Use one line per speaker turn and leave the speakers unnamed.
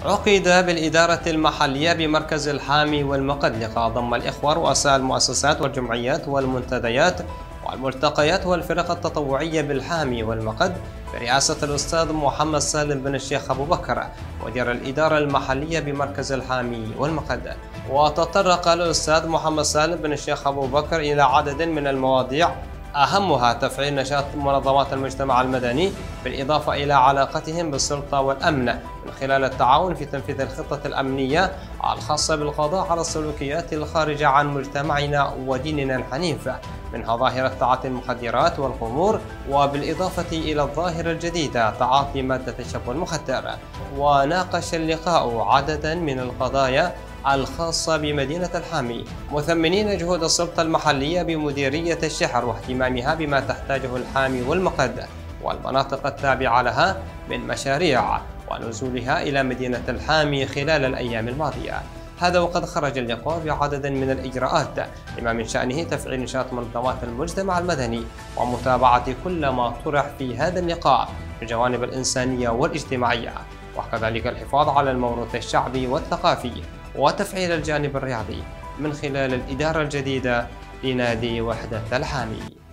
عقد بالإدارة المحلية بمركز الحامي والمقد لقاء ضم الإخوة رؤساء المؤسسات والجمعيات والمنتديات والملتقيات والفرق التطوعية بالحامي والمقد برئاسة الأستاذ محمد سالم بن الشيخ أبو بكر مدير الإدارة المحلية بمركز الحامي والمقد. وتطرق الأستاذ محمد سالم بن الشيخ أبو بكر إلى عدد من المواضيع أهمها تفعيل نشاط منظمات المجتمع المدني بالإضافة إلى علاقتهم بالسلطة والأمن من خلال التعاون في تنفيذ الخطة الأمنية الخاصة بالقضاء على السلوكيات الخارجة عن مجتمعنا وديننا الحنيف منها ظاهرة تعاطي المخدرات والخمور، وبالإضافة إلى الظاهرة الجديدة تعاطي مادة الشبه المخدر. وناقش اللقاء عددا من القضايا الخاصة بمدينة الحامي مثمنين جهود السلطة المحلية بمديرية الشحر واهتمامها بما تحتاجه الحامي والمقد والمناطق التابعة لها من مشاريع ونزولها إلى مدينة الحامي خلال الأيام الماضية. هذا وقد خرج اللقاء بعدد من الإجراءات لما من شأنه تفعيل نشاط منظمات المجتمع المدني ومتابعة كل ما طرح في هذا اللقاء في الجوانب الإنسانية والاجتماعية، وكذلك الحفاظ على الموروث الشعبي والثقافي وتفعيل الجانب الرياضي من خلال الإدارة الجديدة لنادي وحدة الحامي.